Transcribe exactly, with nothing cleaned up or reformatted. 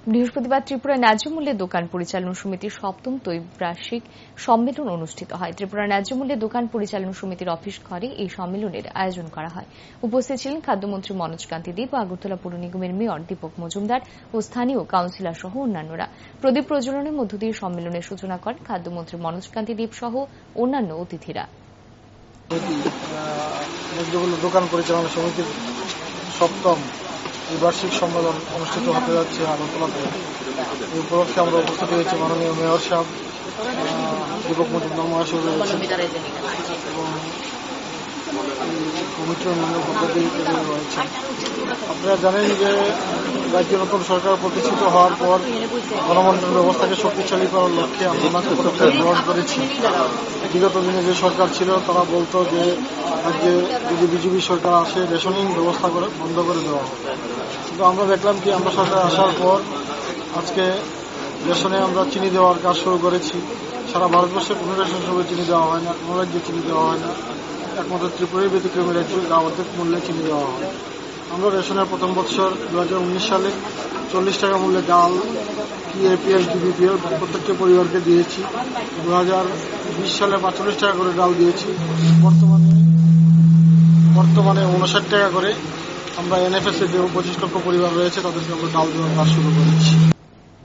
বৃহস্পতিবার ত্রিপুরা ন্যায্য মূল্যে দোকান পরিচালন সমিতির সপ্তম ত্রৈবার্ষিক সম্মেলন অনুষ্ঠিত হয়। ত্রিপুরা ন্যায্য মূল্যে দোকান পরিচালন সমিতির অফিস ঘরে এই সম্মেলনের আয়োজন করা হয়। উপস্থিত ছিলেন খাদ্যমন্ত্রী মনোজ কান্তি দেব, আগরতলা পৌর নিগমের মেয়র দীপক মজুমদার ও স্থানীয় কাউন্সিলর সহ অন্যান্যরা। প্রদীপ প্রজ্বলনের মধ্য দিয়ে সম্মেলনের সূচনা করেন খাদ্যমন্ত্রী মনোজ কান্তি দেব সহ অন্যান্য অতিথিরা। দোকান পরিচালনা সমিতির সপ্তম বার্ষিক সম্মেলন অনুষ্ঠিত হতে যাচ্ছে আগরতলাতে। এই উপলক্ষে আমরা উপস্থিত হয়েছি মাননীয় মেয়র সাহেব, দীপক মজুমদার মহাশয় রয়েছেন এবং কমিটির অন্যান্য পদ্ধতি রয়েছেন। আপনারা জানেন যে রাজ্যে নতুন সরকার প্রতিষ্ঠিত হওয়ার পর গণবন্টন ব্যবস্থাকে শক্তিশালী করার লক্ষ্যে আমরা পদক্ষেপ গ্রহণ করেছি। বিগত দিনে যে সরকার ছিল তারা বলতো যে রাজ্যে যদি বিজেপি সরকার আসে রেশনিং ব্যবস্থা করে বন্ধ করে দেওয়া হবে, কিন্তু আমরা দেখলাম কি আমরা সরকার আসার পর আজকে রেশনে আমরা চিনি দেওয়ার কাজ শুরু করেছি। সারা ভারতবর্ষে কোনো রেশন শপে চিনি দেওয়া হয় না, কোনো রাজ্যে চিনি দেওয়া হয় না, একমাত্র ত্রিপুরায় ব্যতিক্রমী রাজ্য যা অর্ধেক মূল্যে চিনি দেওয়া হয়। আমরা রেশনের প্রথম বৎসর দু হাজার উনিশ সালে চল্লিশ টাকা মূল্যে ডাল কি এপিএল ডিবিপিএল প্রত্যেকটি পরিবারকে দিয়েছি। দু হাজার বিশ সালে পাঁচচল্লিশ টাকা করে ডাল দিয়েছি। বর্তমানে বর্তমানে উনষাট টাকা করে আমরা এনএফএস এর যে পঁচিশ লক্ষ পরিবার রয়েছে তাদেরকে আমরা ডাল দেওয়ার কাজ শুরু করেছি।